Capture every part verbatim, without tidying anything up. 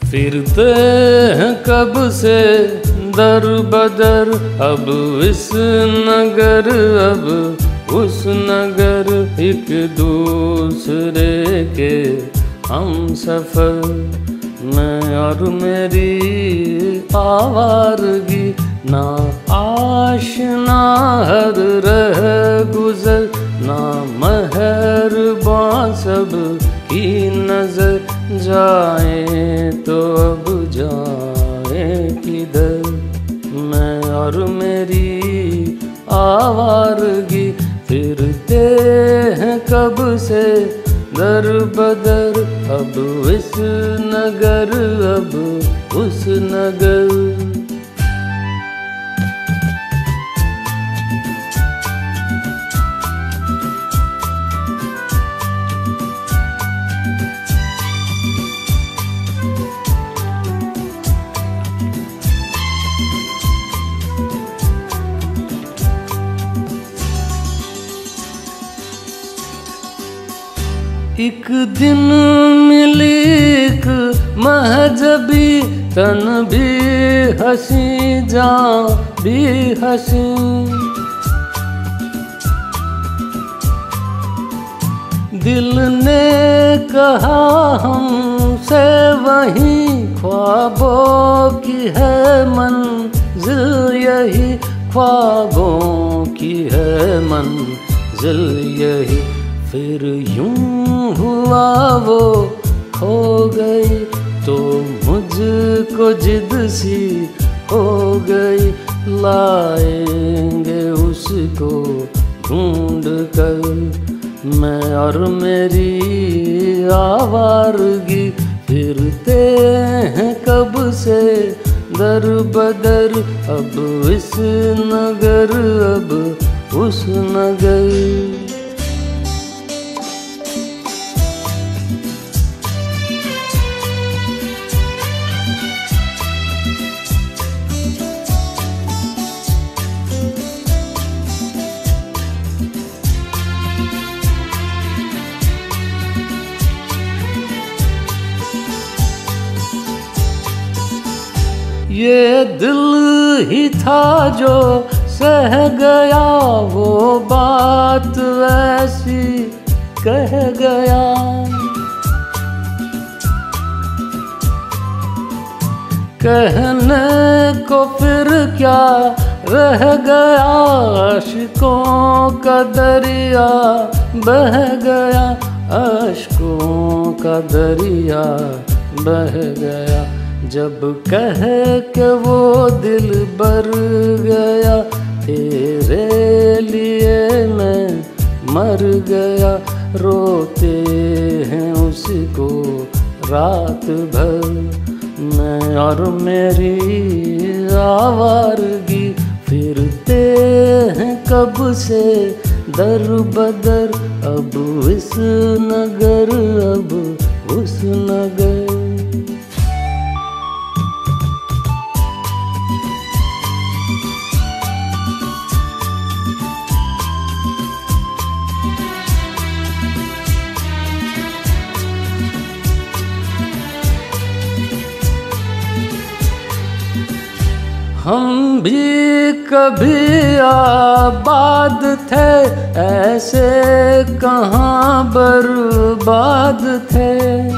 फिरते हैं कब से दर बदर, अब इस नगर अब उस नगर, एक दूसरे के हम सफर। मैं और मेरी आवारगी, ना आशना हर रह गुजर, ना मेहरबां सब की नजर। जाए तो अब जाए किधर, मैं और मेरी आवारगी। फिरते हैं कब से दर बदर, अब इस नगर अब उस नगर। एक दिन मिली एक महजबी, तन भी हंसी जान भी हंसी। दिल ने कहा हमसे वही, ख्वाबों की है मंजिल यही, ख्वाबों की है मंजिल यही। फिर यूं हुआ वो खो गई, तो मुझको जिद सी हो गई। लाएंगे उसको ढूंढ कर, मैं और मेरी आवारगी। फिरते हैं कब से दर बदर, अब इस नगर अब उस नगर। ये दिल ही था जो सह गया, वो बात ऐसी कह गया। कहने को फिर क्या रह गया, अश्कों का दरिया बह गया, अश्कों का दरिया बह गया। जब कह के वो दिल बर गया, तेरे लिए मैं मर गया। रोते हैं उसको रात भर, मैं और मेरी आवारगी। फिरते हैं कब से दर बदर, अब इस नगर अब उस नगर। हम भी कभी आबाद थे, ऐसे कहाँ बर्बाद थे।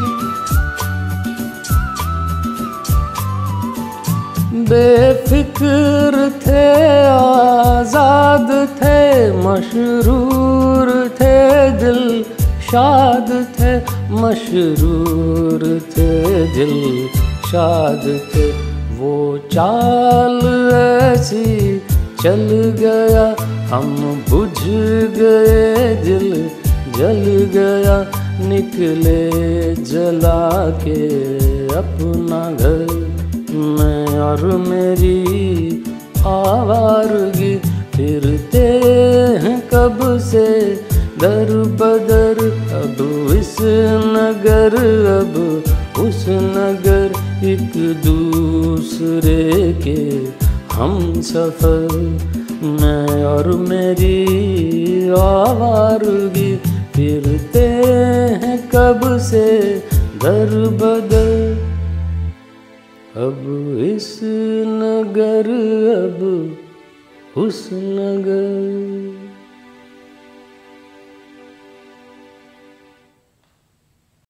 बेफिक्र थे आजाद थे, मशरूर थे दिल शाद थे, मशरूर थे दिल शाद थे। वो चाल ऐसी चल गया, हम बुझ गए दिल जल गया। निकले जला के अपना घर, मैं और मेरी आवारगी। फिरते हैं कब से दर बदर, अब इस नगर अब उस नगर। एक दूसरे के हम सफर, मैं और मेरी आवारगी। फिरते हैं कब से दर बदर। अब इस नगर अब उस नगर।